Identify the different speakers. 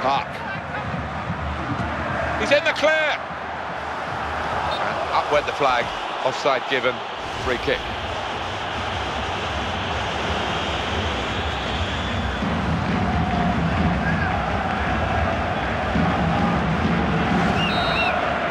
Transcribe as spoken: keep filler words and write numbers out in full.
Speaker 1: Park. He's in the clear. And up went the flag. Offside given. Free kick.